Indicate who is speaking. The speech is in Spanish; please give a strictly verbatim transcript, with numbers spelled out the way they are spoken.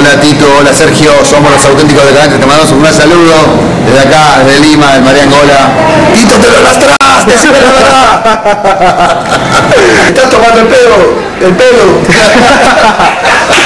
Speaker 1: Hola Tito, hola Sergio, somos los auténticos decadentes, te mandamos un gran saludo desde acá, desde Lima, de María Angola. Tito, te lo lastraste, decime la verdad. Estás tomando el pelo, el pelo.